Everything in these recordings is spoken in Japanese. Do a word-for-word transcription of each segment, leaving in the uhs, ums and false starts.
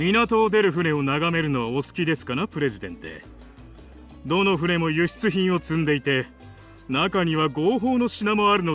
港を出る船を眺めるのはお好きですかな、プレジデンテ。どの船も輸出品を積んでいて、中には合法の品もあるの。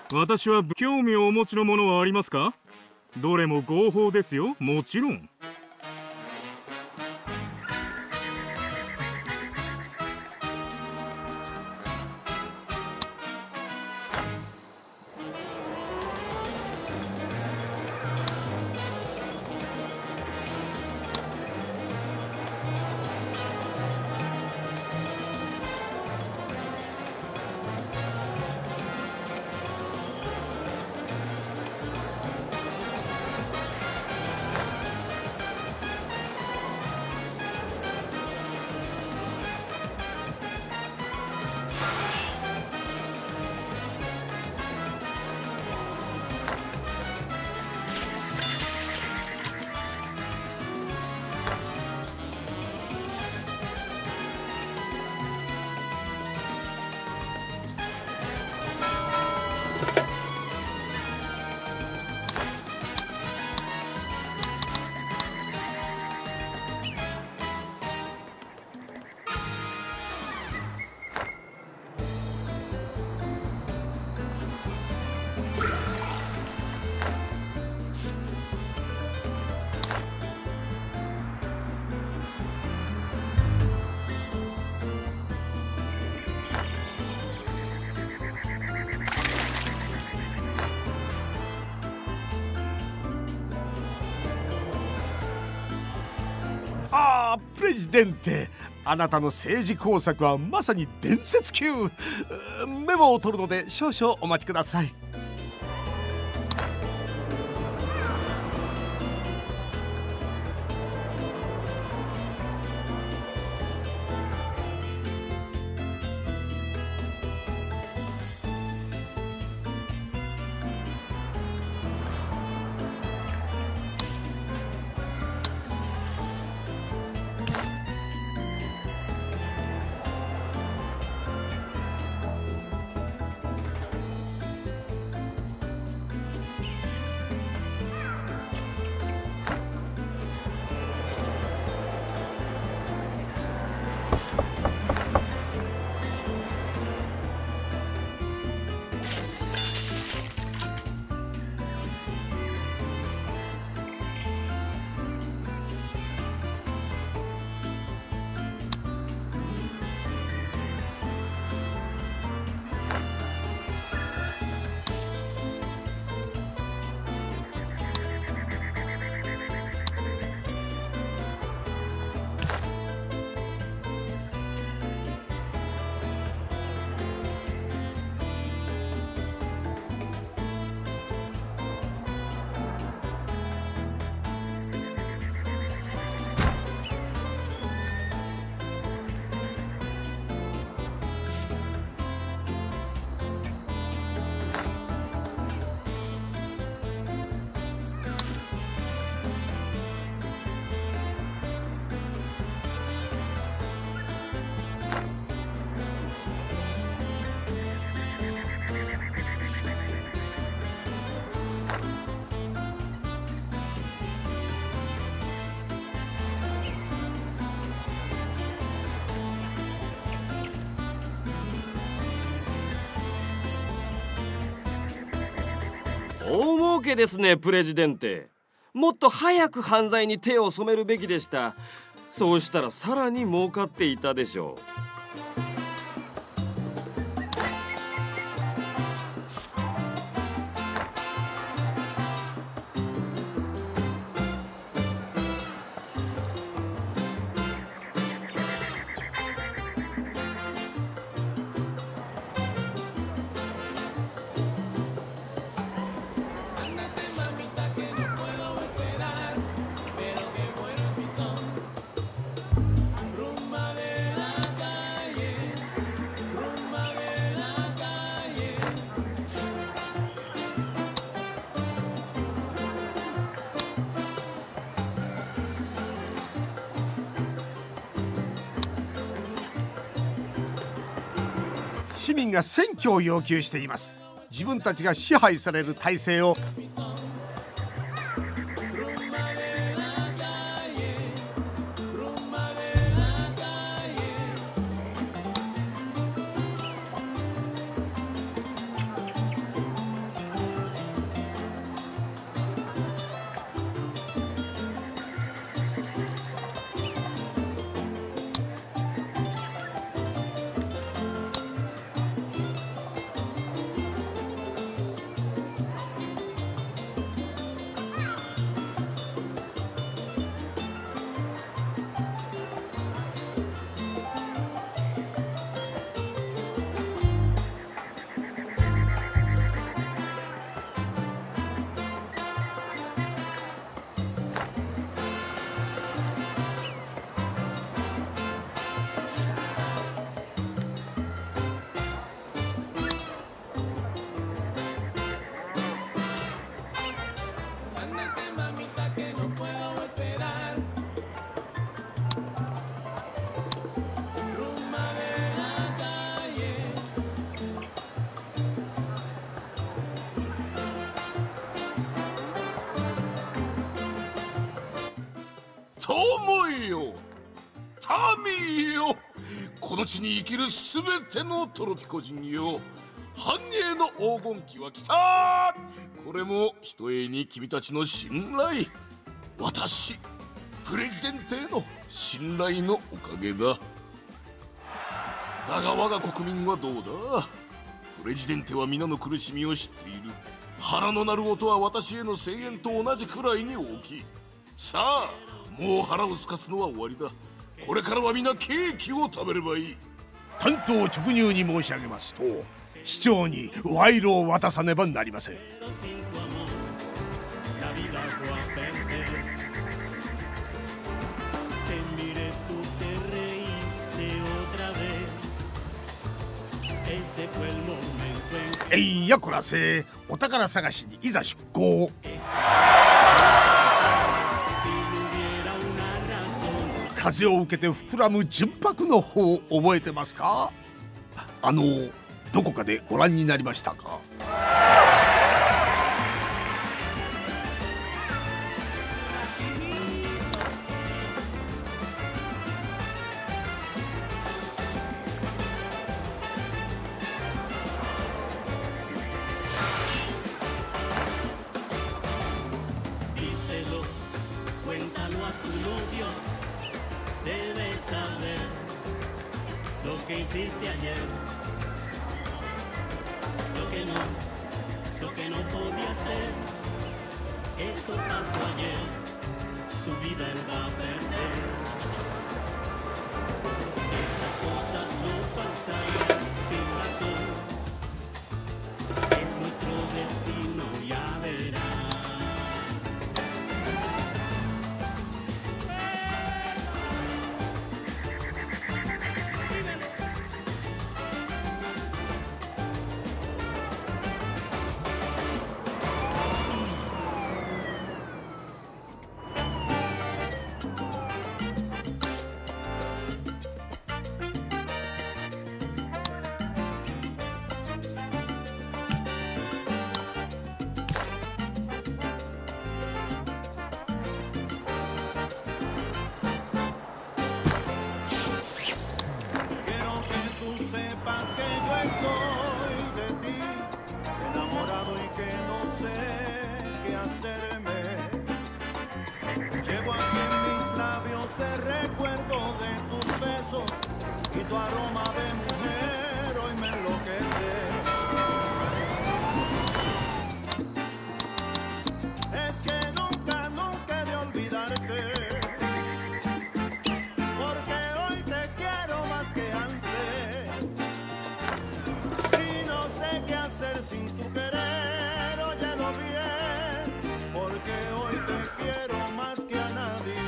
私は興味をお持ちのものはありますか？どれも合法ですよ、もちろん。 ああ、プレジデンテ、あなたの政治工作はまさに伝説級。メモを取るので少々お待ちください。 大儲けですね、プレジデンテ。もっと早く犯罪に手を染めるべきでした。そうしたらさらに儲かっていたでしょう。 市民が選挙を要求しています。自分たちが支配される体制を友よ、民よ、この地に生きるすべてのトロピコ人よ、繁栄の黄金期は来た。これもひとえに君たちの信頼、私プレジデンテへの信頼のおかげだ。だが我が国民はどうだ。プレジデンテは皆の苦しみを知っている。腹の鳴る音は私への声援と同じくらいに大きい。さあ、もう腹をすかすのは終わりだ。これからは皆ケーキを食べればいい。 単刀直入に申し上げますと、市長に賄賂を渡さねばなりません。えいやこらせ、お宝探しにいざ出航。風を受けて膨らむ純白の方を覚えてますか？あのどこかでご覧になりましたか？ que hiciste ayer, lo que no, lo que no podía ser, eso pasó ayer, su vida él va a perder. Esas cosas no pasan sin razón, es nuestro destino, ya verás. Llevo aquí en mis labios el recuerdo de tus besos y tu aroma de mujer hoy me enloquece. Es que nunca, nunca he de olvidarte, porque hoy te quiero más que antes y no sé qué hacer sin tu querer, óyelo bien, porque hoy te quiero más que a nadie.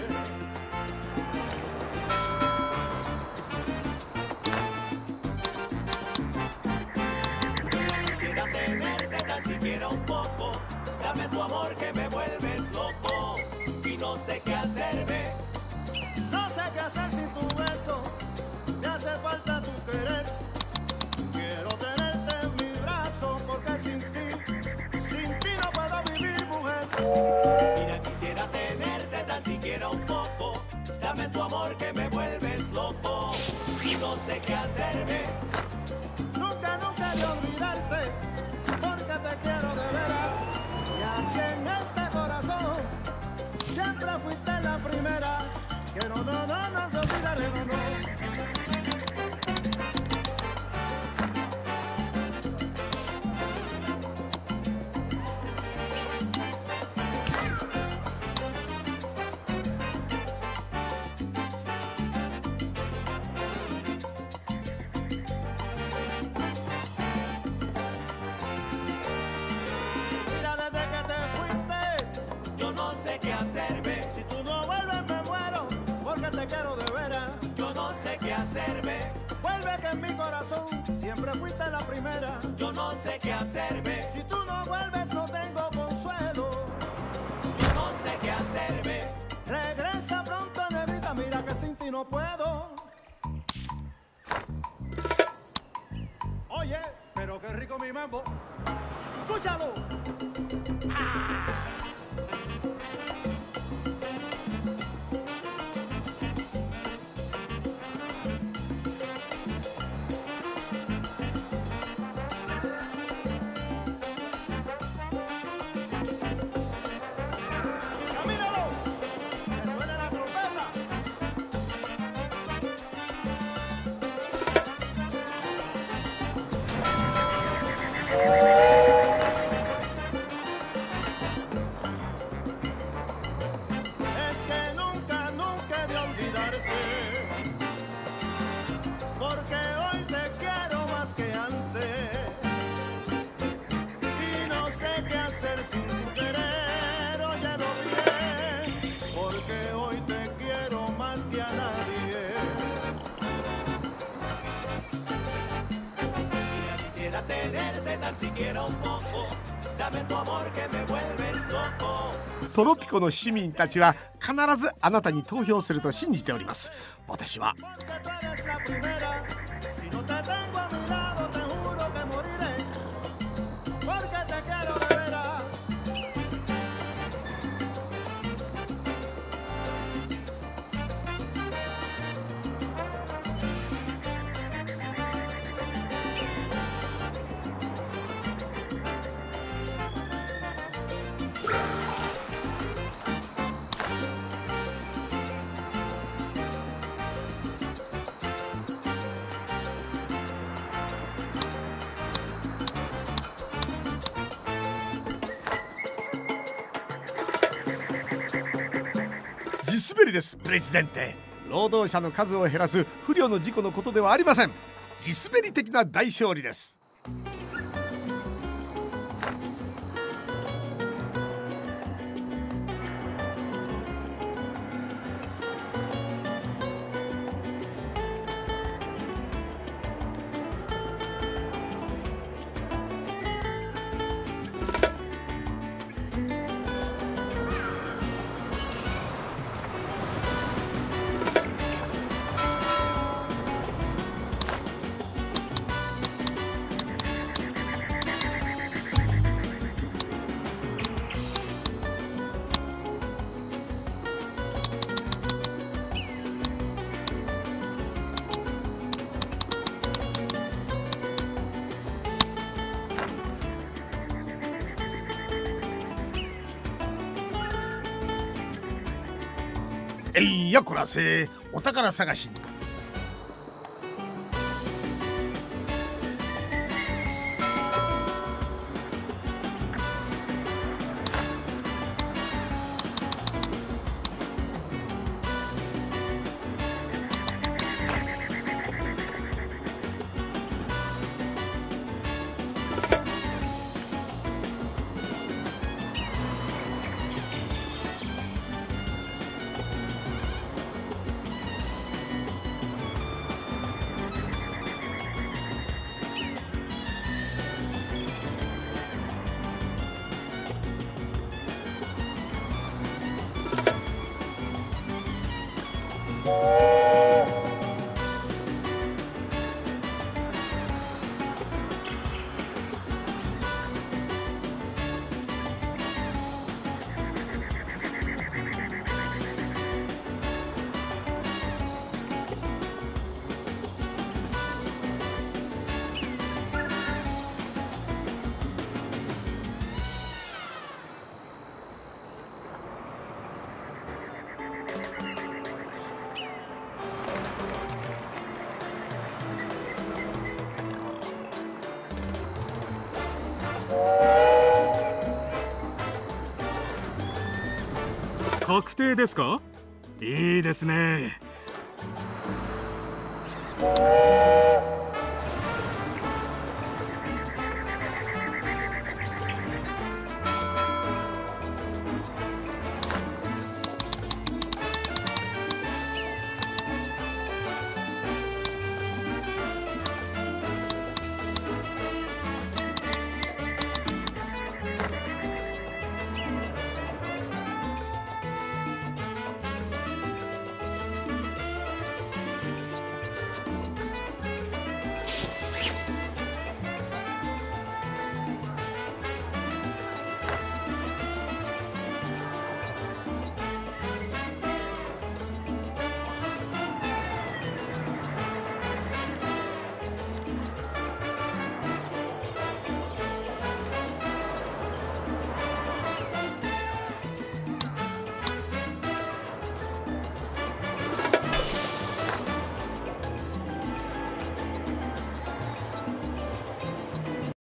Quisiera tenerte tan siquiera un poco, dame tu amor que me vuelves loco y no sé qué hacerme. No sé qué hacer sin tu beso, me hace falta tu querer. Quiero tenerte en mi brazo porque sin ti, sin ti no puedo vivir, mujer. Mira, quisiera tenerte tan siquiera un poco, dame tu amor que me vuelves loco y no sé qué hacerme. Nunca, nunca de olvidarte, porque te quiero de veras. Y aquí en este corazón siempre fuiste la primera, que no, no, no, no te olvidaré, no, no. Si tú no vuelves me muero, porque te quiero de veras. Yo no sé qué hacerme. Vuelve que en mi corazón siempre fuiste la primera. Yo no sé qué hacerme. Si tú no vuelves no tengo consuelo. Yo no sé qué hacerme. Regresa pronto, negrita, mira que sin ti no puedo. Oye, pero qué rico mi mambo. Escúchalo. ¡Ah! porque hoy te quiero más que a nadie. Quisiera tenerte tan siquiera un poco, dame tu amor que me vuelves loco. トロピコの市民たちは必ずあなたに投票すると信じております。私は 地滑りです。プレジデンテ、労働者の数を減らす不慮の事故のことではありません。地滑り的な大勝利です。えいやこらせ、お宝探しに。 確定ですか？いいですね。